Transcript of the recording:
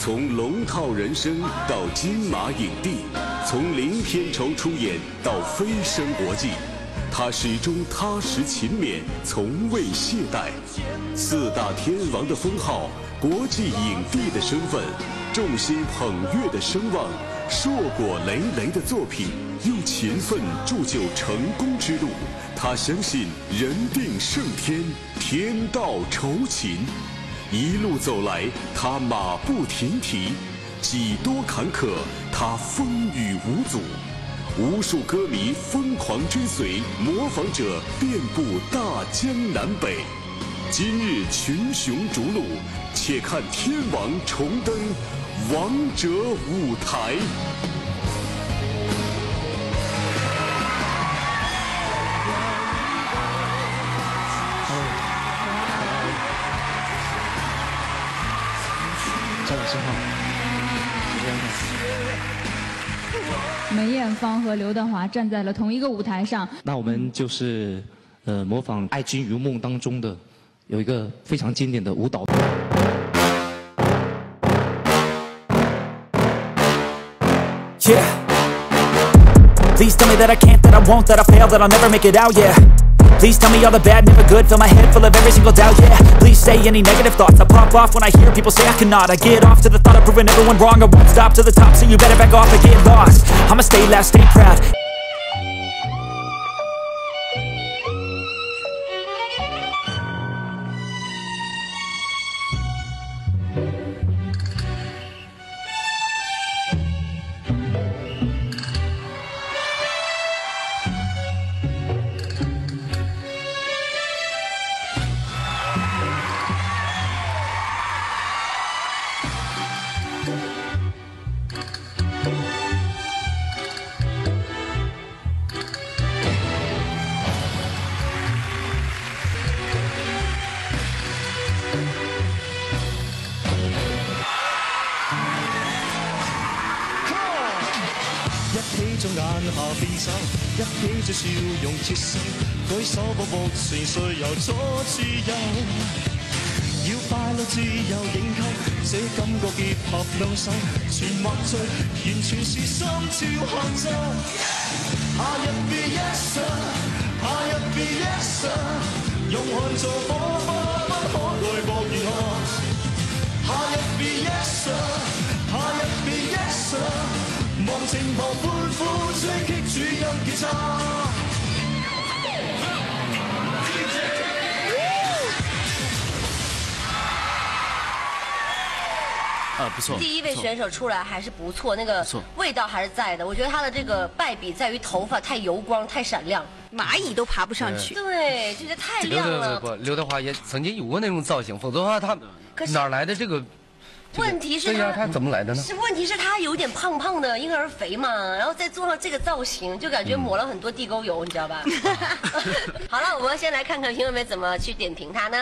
从龙套人生到金马影帝，从零片酬出演到飞升国际，他始终踏实勤勉，从未懈怠。四大天王的封号，国际影帝的身份，众星捧月的声望，硕果累累的作品，用勤奋铸就成功之路。他相信人定胜天，天道酬勤。一路走来，他马不停蹄，几多坎坷，他风雨无阻。无数歌迷疯狂追随，模仿者遍布大江南北。今日群雄逐鹿，且看天王重登王者舞台。 交给信号。 梅艳芳和刘德华站在了同一个舞台上。 那我们就是模仿《爱情如梦》当中的有一个非常经典的舞蹈。 Yeah. Please tell me that I can't, that I won't, that I fail, that I'll never make it out, yeah. Please tell me all the bad, never good, fill my head full of every single doubt, yeah. Please say any negative thoughts, I pop off when I hear people say I cannot. I get off to the thought of proving everyone wrong, I won't stop to the top, so you better back off and get lost. I'ma stay loud, stay proud. 不错。 第一位选手出来还是不错，那个味道还是在的。我觉得他的这个败笔在于头发太油光、太闪亮， 蚂蚁都爬不上去。 对，这个太亮了。 不，刘德华也曾经有过那种造型，否则的话他哪来的这个？ 问题是他怎么来的呢？ 问题是他有点胖胖的婴儿肥嘛，然后再做上这个造型，就感觉抹了很多地沟油，你知道吧？好了，我们先来看看评委们怎么去点评他呢。